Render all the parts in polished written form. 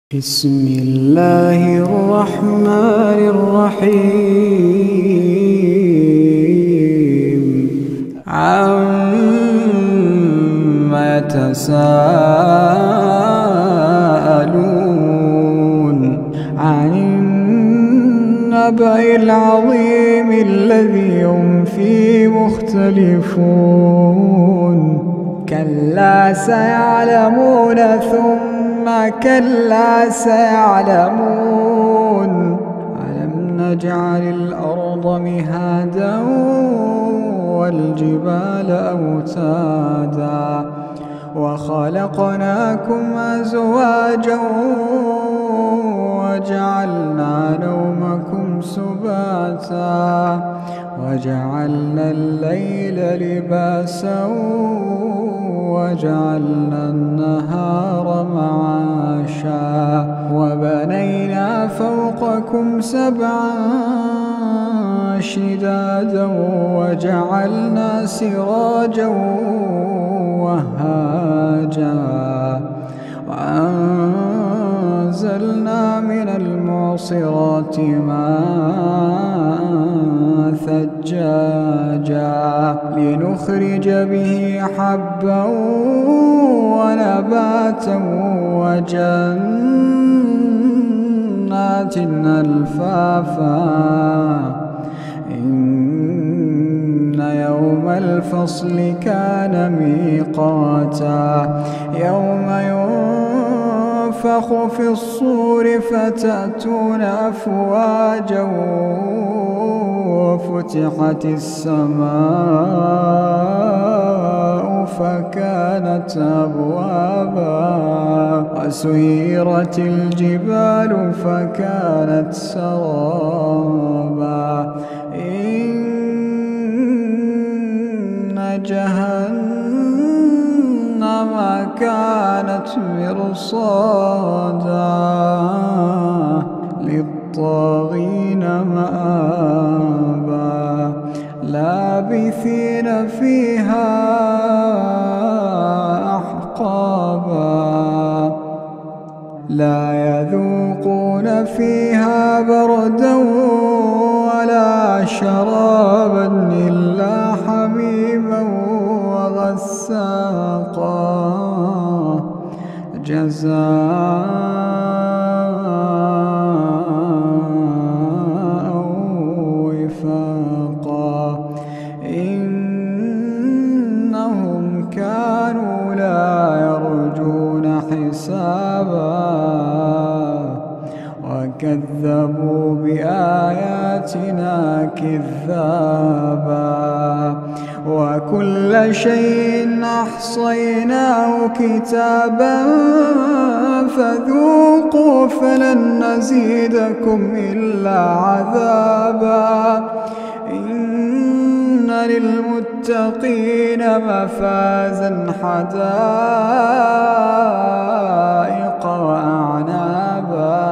بسم الله الرحمن الرحيم عما يتساءلون عن النبأ العظيم الذي هم فيه مختلفون كلا سيعلمون ثم كلا سيعلمون ألم نجعل الأرض مهادا والجبال أوتادا وخلقناكم أزواجا وجعلنا نومكم سباتا وجعلنا الليل لباسا وجعلنا النهار معاشا وبنينا فوقكم سبعا شدادا وجعلنا سراجا وهاجا وأنزلنا من المعصرات ماء ثجاجا لنخرج به حبا ونباتا وجنات ألفافا إن يوم الفصل كان ميقاتا يوم ينفخ في الصور فتأتون أفواجا وفتحت السماء فكانت أبوابا وسيرت الجبال فكانت سرابا إن جهنم كانت مرصادا للطاغين مآبا لابثين فيها أحقابا لا يذوقون فيها بردا ولا شرابا إلا حميما وغساقا جزاء وفاقا إنهم كانوا لا يرجون حسابا وكذبوا بآياتنا كذابا وكل شيء أحصيناه كتابا فذوقوا فلن نزيدكم إلا عذابا إن للمتقين مفازا حدائق وأعنابا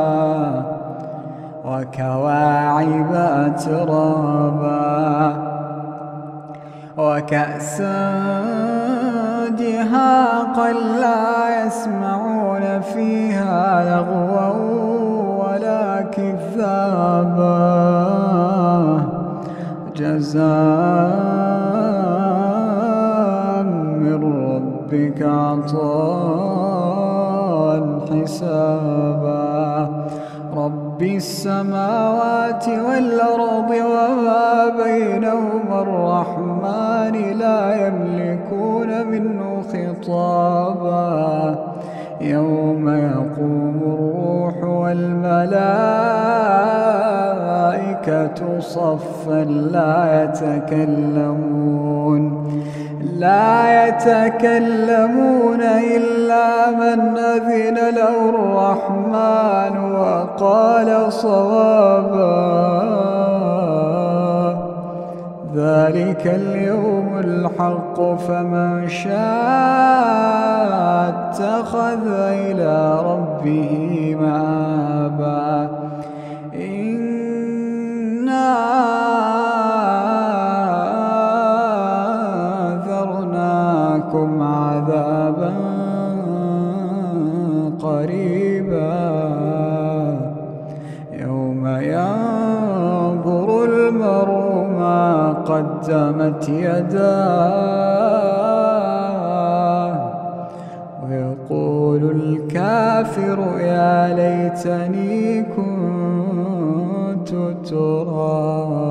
وكواعب أترابا وكأسا دهاقا لا يسمعون فيها لغوا ولا كذابا جزاء من ربك عطاء حسابا رب السماوات والأرض وما بينهما الرحمن لا يملكون منه خطابا يوم يقوم الروح والملائكة صفا لا يتكلمون إلا من أذن له الرحمن وقال صوابا ذلك اليوم الحق فمن شاء اتخذ إلى ربه مآبا إنا أنذرناكم عذابا قريبا يوم ينظر المرء ما قدمت يداه ويقول الكافر يا ليتني كنت ترابا.